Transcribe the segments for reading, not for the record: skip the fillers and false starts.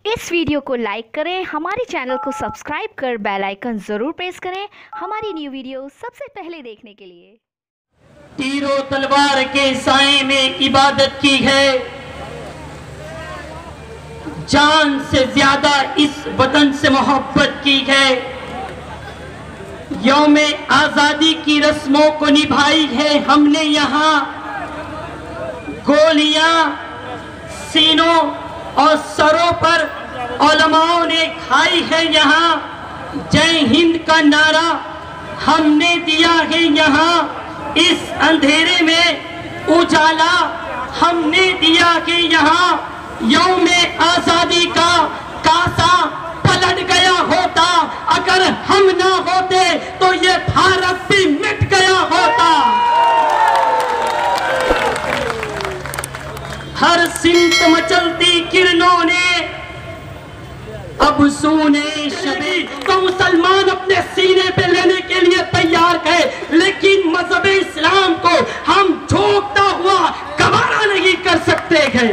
इस वीडियो को लाइक करें, हमारे चैनल को सब्सक्राइब कर बेल आइकन जरूर प्रेस करें हमारी न्यू वीडियो सबसे पहले देखने के लिए। तीरों तलवार के साए में इबादत की है, जान से ज्यादा इस वतन से मोहब्बत की है। यौमे आजादी की रस्मों को निभाई है हमने यहाँ, गोलियां सीनों और सरों पर उलमाओं ने खाई है यहाँ। जय हिंद का नारा हमने दिया है यहाँ, इस अंधेरे में उजाला हमने दिया है यहाँ। यौमे आजादी का कासा पलट गया होता, अगर हम ना होते तो ये भारत भी मिट गया होता। हर सिमत मचलती किरणों ने अब सुने शबी, तो मुसलमान अपने सीने पे लेने के लिए तैयार है, लेकिन मजहब इस्लाम को हम झोंकता हुआ गवारा नहीं कर सकते हैं।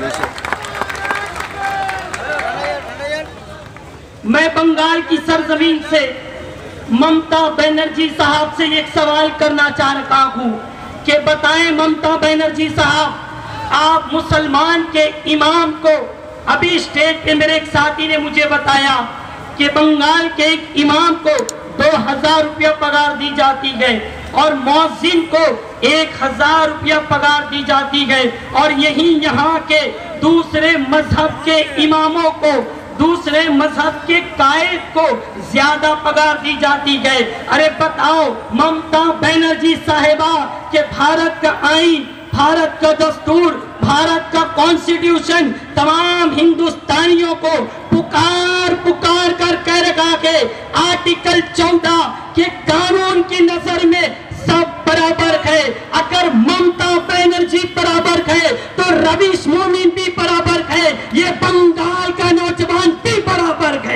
मैं बंगाल की सरजमीन से ममता बनर्जी साहब से एक सवाल करना चाह रहा हूं कि बताएं ममता बनर्जी साहब, आप मुसलमान के इमाम को, अभी स्टेज पे मेरे एक साथी ने मुझे बताया कि बंगाल के एक इमाम को 2000 रुपया पगार दी जाती है और मौजिन को 1000 रुपया पगार दी जाती है, और यही यहाँ के दूसरे मजहब के इमामों को, दूसरे मजहब के कायद को ज्यादा पगार दी जाती है। अरे बताओ ममता बनर्जी साहिबा के भारत का आईन, भारत का दस्तूर, भारत का कॉन्स्टिट्यूशन तमाम हिंदुस्तानियों को पुकार पुकार कर कह रखा के आर्टिकल 14 के कानून की नजर में सब बराबर है। अगर ममता बनर्जी बराबर है तो रवीश मोमिन भी बराबर है, ये बंगाल का नौजवान भी बराबर है।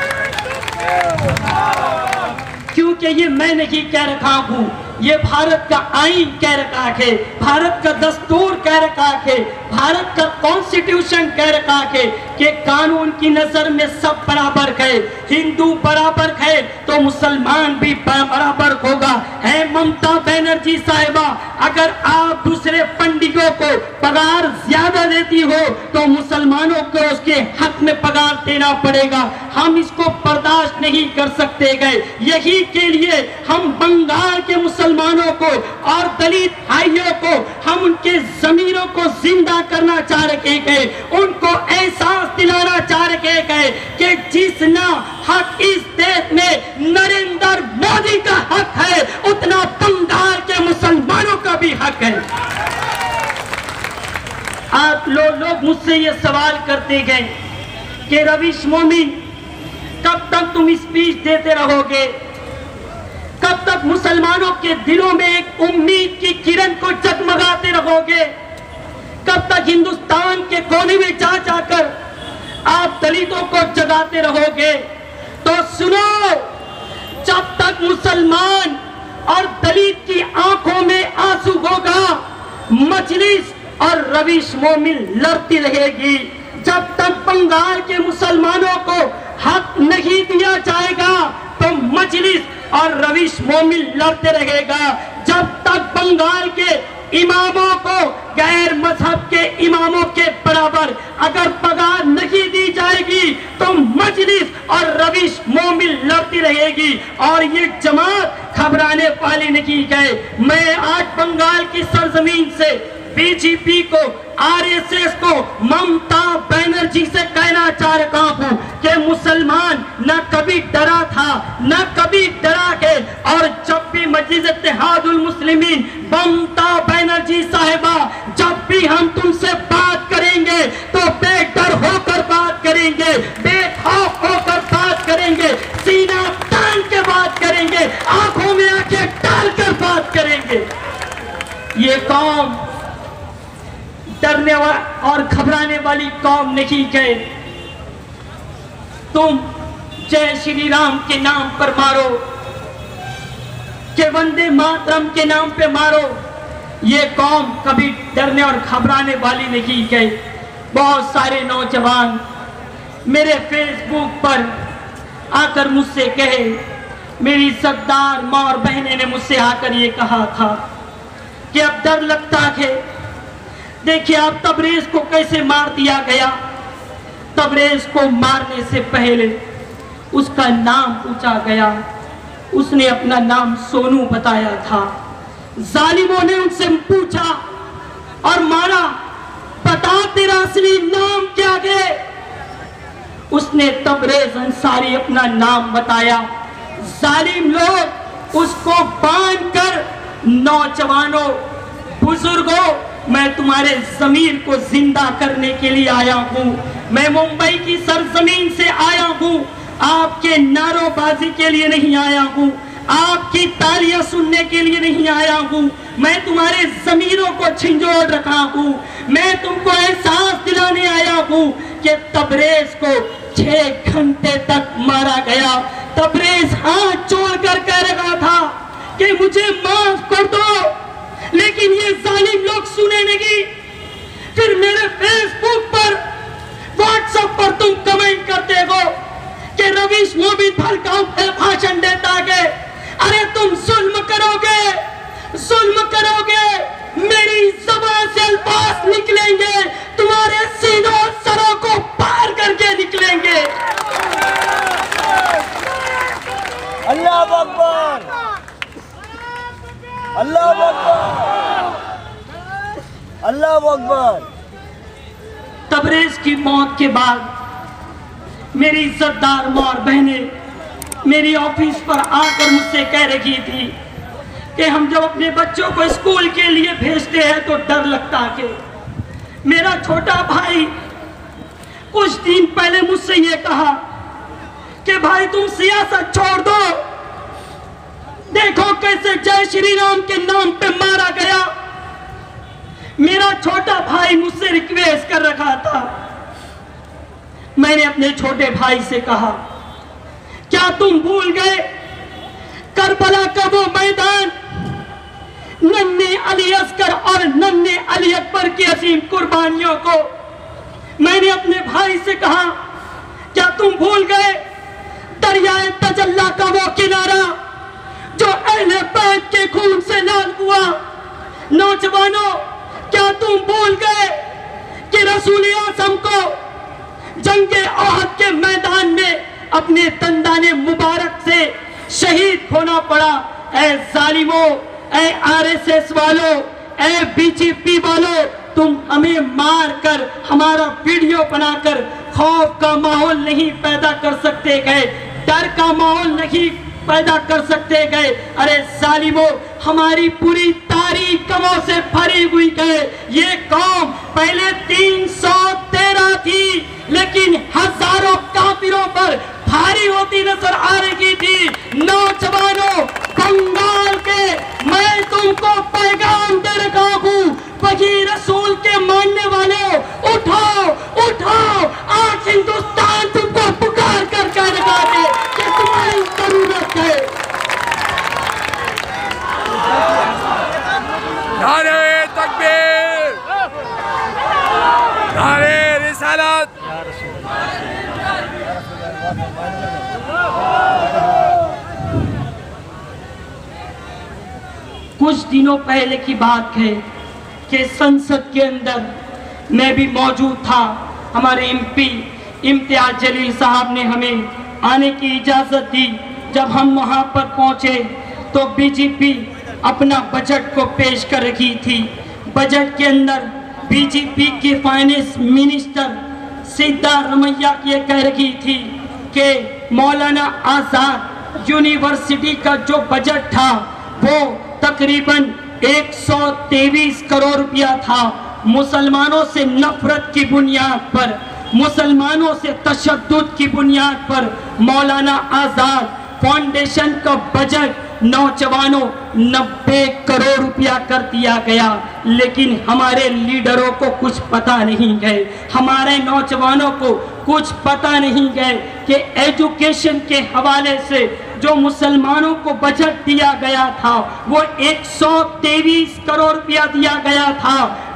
क्योंकि ये मैं नहीं कह रखा हूं, ये भारत का आईन कह रखा है, भारत का दस्तूर कह रखा है, भारत का कॉन्स्टिट्यूशन कह रखा है कि कानून की नजर में सब बराबर है। हिंदू बराबर है तो मुसलमान भी बराबर होगा। है ममता बनर्जी साहिबा, अगर आप दूसरे पंडितों को पगार ज्यादा देती हो तो मुसलमानों को उसके हक में पगार देना पड़ेगा। हम इसको बर्दाश्त नहीं कर सकते गए, यही के लिए हम बंगाल के मुसलमानों को और दलित भाइयों को हम उनके जमीनों को जिंदा करना चाह रहे गए, उनको एहसास दिलाना चाह रहे गए कि जितना हक इस देश में नरेंद्र मोदी का हक है उतना बंगाल के मुसलमानों का भी हक है। आप लोग मुझसे ये सवाल करते गए कि रवीश मोमिन कब तक तुम स्पीच देते रहोगे, कब तक मुसलमानों के दिलों में एक उम्मीद की किरण को जगमगाते रहोगे, कब तक हिंदुस्तान के कोने में जा जाकर आप दलितों को जगाते रहोगे। तो सुनो, जब तक मुसलमान और दलित की आंखों में आंसू होगा, मजलिस और रवीश मोमिन लड़ती रहेगी। जब तक बंगाल के मुसलमानों को हक नहीं दिया जाएगा तो मजलिस और रवीश मोमिन लड़ते रहेगा। जब तक बंगाल के इमामों को गैर मजहब के इमामों के बराबर अगर पगार नहीं दी जाएगी तो मजलिस और रवीश मोमिन लड़ती रहेगी। और ये जमात घबराने वाली नहीं है। मैं आज बंगाल की सरजमीन से बीजेपी को, आरएसएस को, ममता बनर्जी से कहना चाह रहा हूं कि मुसलमान न कभी डरा था न कभी डरा है, और जब भी मजलिस इत्तेहादुल मुस्लिमीन ममता बनर्जी साहिबा, जब भी हम तुमसे बात करेंगे तो बेडर होकर बात करेंगे, बेखौफ होकर बात करेंगे, सीना तान के बात करेंगे, आंखों में आंखें डालकर बात करेंगे। ये कौम डरने और घबराने वाली कौम नहीं है। तुम जय श्री राम के नाम पर मारो, के वंदे मातरम के नाम पे मारो, ये कौम कभी डरने और घबराने वाली नहीं है। बहुत सारे नौजवान मेरे फेसबुक पर आकर मुझसे कहे, मेरी सरदार माँ और बहनें ने मुझसे आकर ये कहा था कि अब डर लगता है। देखिए आप तबरेज को कैसे मार दिया गया। तबरेज को मारने से पहले उसका नाम पूछा गया, उसने अपना नाम सोनू बताया था। जालिमों ने उनसे पूछा और मारा, बता तेरा असली नाम क्या है। उसने तबरेज अंसारी अपना नाम बताया। जालिम लोग उसको बांधकर, नौजवानों बुजुर्गों, मैं तुम्हारे जमीर को जिंदा करने के लिए आया हूँ। मैं मुंबई की सरजमीन से आया हूँ, आपके नारोबाजी के लिए नहीं आया हूँ, आपकी तालियां सुनने के लिए नहीं आया हूँ। मैं तुम्हारे जमीरों को झिंझोड़ रखा हूँ। मैं तुमको एहसास दिलाने आया हूँ कि तबरेज को 6 घंटे तक मारा गया। तबरेज हाथ जोड़कर कह रहा था कि मुझे माफ कर दो, लेकिन ये जालिम लोग सुने नहीं। फिर मेरे फेसबुक पर, व्हाट्सएप पर तुम कमेंट करते हो कि रवीश मोमिन भड़काऊ भाषण देता है। अरे तुम जुल्म करोगे, जुल्म करोगे, मेरी ज़बान से अल्फाज निकलेंगे, तुम्हारे सीनों और सरों को पार करके निकलेंगे। अल्लाह अकबर, अल्लाह अकबर, अल्लाह अकबर। तबरेज की मौत के बाद मेरी इज्जतदार माँ और बहनें मेरी ऑफिस पर आकर मुझसे कह रही थी कि हम जब अपने बच्चों को स्कूल के लिए भेजते हैं तो डर लगता है। मेरा छोटा भाई कुछ दिन पहले मुझसे ये कहा कि भाई तुम सियासत छोड़ दो, देखो कैसे जय श्री राम के नाम पे मारा गया। मेरा छोटा भाई मुझसे रिक्वेस्ट कर रखा था। मैंने अपने छोटे भाई से कहा, क्या तुम भूल गए करबला का वो मैदान, नन्हे अली असगर और नन्हे अली अकबर की असीम कुर्बानियों को। मैंने अपने भाई से कहा, क्या तुम भूल गए दरियाए तजल्ला का वो किनारा जो अहले बैत के खून से लाल हुआ। नौजवानों, क्या तुम भूल गए कि रसूल आज़म को जंगे ओहद के मैदान में अपने दंदाने मुबारक से शहीद होना पड़ा। ऐ जालिमों, ऐ आरएसएस वालों, ऐ बीजेपी वालों, तुम हमें मार कर, हमारा वीडियो बनाकर खौफ का माहौल नहीं पैदा कर सकते गए, डर का माहौल नहीं पैदा कर सकते गए। अरे जालिमों, हमारी पूरी तारीख गमों से भरी हुई है। ये कौम पहले 313 थी, लेकिन हजारों काफिरों पर भारी होती नजर आ रही थी। नौजवानों, बंगाल के मैं तुमको पैगाम दे रखा हूँ, वही रसूल के मानने वाले, उठाओ उठाओ, आज हिंदुस्तान तुमको पुकार कर कह रहा है कि तुम्हारी जरूरत है। नारे तकबीर, नारे रिसालत। कुछ दिनों पहले की बात है कि संसद के अंदर मैं भी मौजूद था। हमारे एमपी इम्तियाज जलील साहब ने हमें आने की इजाज़त दी। जब हम वहां पर पहुंचे तो बीजेपी अपना बजट को पेश कर रही थी। बजट के अंदर बीजेपी के फाइनेंस मिनिस्टर सिद्धारमैया ये कह रही थी कि मौलाना आज़ाद यूनिवर्सिटी का जो बजट था वो तकरीबन 123 करोड़ रुपया था। मुसलमानों से नफरत की बुनियाद पर, मुसलमानों से तशद्दुद की बुनियाद पर मौलाना आज़ाद फाउंडेशन का बजट नौजवानों 90 करोड़ रुपया कर दिया गया। लेकिन हमारे लीडरों को कुछ पता नहीं गए, हमारे नौजवानों को कुछ पता नहीं गए कि एजुकेशन के हवाले से जो मुसलमानों को बजट दिया गया था वो 123 करोड़ रुपया दिया गया था।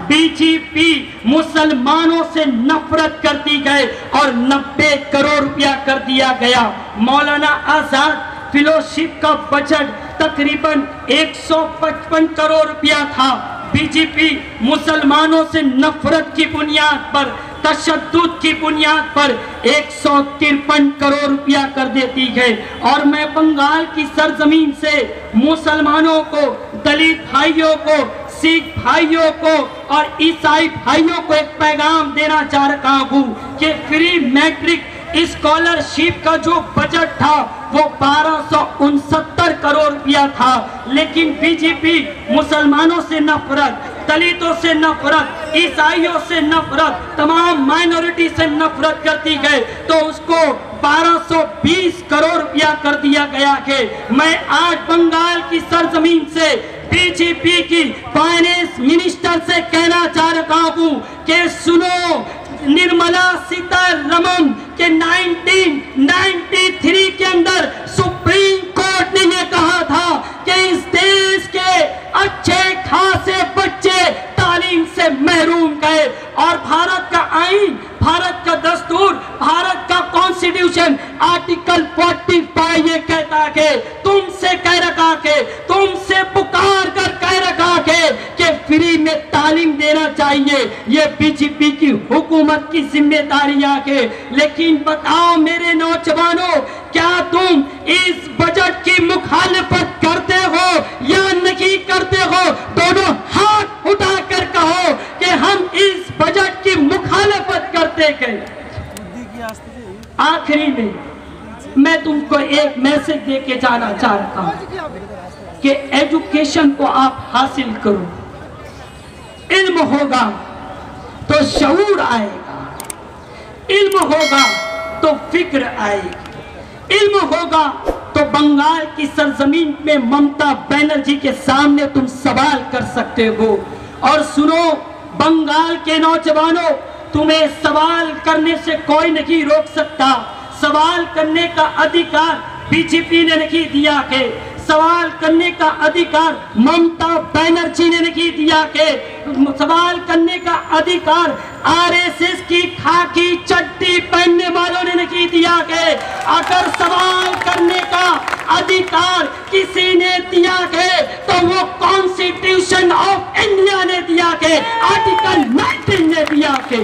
बीजेपी मुसलमानों से नफरत करती गए और 90 करोड़ रुपया कर दिया गया। मौलाना आजाद फेलोशिप का बजट तकरीबन 155 करोड़ रुपया था। बीजेपी मुसलमानों से नफरत की बुनियाद पर, तशद्दुद की बुनियाद पर 153 करोड़ रुपया कर देती है। और मैं बंगाल की सरजमीन से मुसलमानों को, दलित भाइयों को, सिख भाइयों को और ईसाई भाइयों को एक पैगाम देना चाह रहा हूँ कि फ्री मैट्रिक स्कॉलरशिप का जो बजट था वो 1269 करोड़ रुपया था, लेकिन बीजेपी मुसलमानों से नफरत, दलितों से नफरत, ईसाइयों से नफरत, तमाम माइनॉरिटी से नफरत करती गई तो उसको 1220 करोड़ रुपया कर दिया गया है। मैं आज बंगाल की सरजमीन से बीजेपी की फाइनेंस मिनिस्टर से कहना चाह रहा हूँ कि सुनो, निर्मला सीतारमण के 1993 के अंदर सुप्रीम कोर्ट ने कहा था कि इस देश के अच्छे खासे बच्चे तालीम से महरूम गए और भारत का आईन, भारत का दस्तूर, भारत का कॉन्स्टिट्यूशन आर्टिकल 45 ये कहता है, तुमसे कह रखा है, तुमसे पुकार कर कह रखा है कि फ्री में तालीम देना चाहिए। ये बीजेपी की हुकूमत की जिम्मेदारियां है। लेकिन बताओ मेरे नौजवानों, क्या तुम इस बजट की मुखालिफत करते हो या नहीं करते हो? दोनों हाथ उठाकर कहो कि हम इस बजट की मुखालिफत करते हैं। आखिरी में मैं तुमको एक मैसेज दे के जाना चाह रहा हूं कि एजुकेशन को आप हासिल करो। इल्म होगा तो शऊर आएगा, इल्म होगा तो फिक्र आएगी, इल्म होगा तो बंगाल की सरजमीन में ममता बनर्जी के सामने तुम सवाल कर सकते हो। और सुनो बंगाल के नौजवानों, तुम्हें सवाल करने से कोई नहीं रोक सकता। सवाल करने का अधिकार बीजेपी ने नहीं दिया है, सवाल करने का अधिकार ममता बनर्जी ने नहीं दिया है, सवाल करने का अधिकार आरएसएस की खाकी चड्डी पहनने वालों ने नहीं दिया है। अगर सवाल करने का अधिकार किसी ने दिया है तो वो कॉन्स्टिट्यूशन ऑफ इंडिया ने दिया है, आर्टिकल 19 ने दिया है।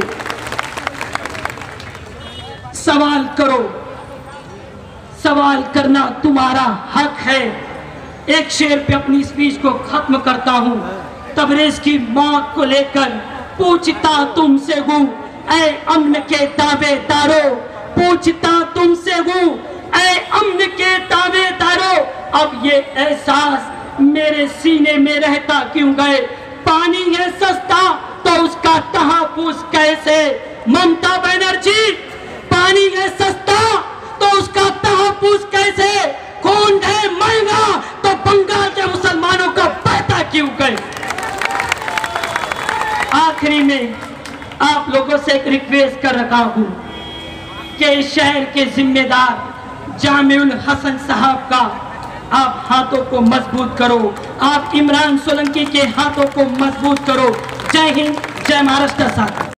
सवाल करो, सवाल करना तुम्हारा हक है। एक शेर पे अपनी स्पीच को खत्म करता हूं। तबरेज की मौत को लेकर पूछता तुमसे हूं, ऐ अमन के दावेदारों, पूछता तुमसे हूं, ऐ अमन के दावेदारों, अब ये एहसास मेरे सीने में रहता क्यों गए? पानी है सस्ता तो उसका तहफ्फुज़ कैसे? ममता बनर्जी, पानी है सस्ता तो उसका तहफ्फुज़ कैसे? खून है महंगा तो बंगाल के मुसलमानों का पैसा क्यों गए? आखिरी में आप लोगों से एक रिक्वेस्ट कर रखा हूं कि शहर के जिम्मेदार जामिउल हसन साहब का आप हाथों को मजबूत करो, आप इमरान सोलंकी के हाथों को मजबूत करो। जय हिंद, जय महाराष्ट्र साहब।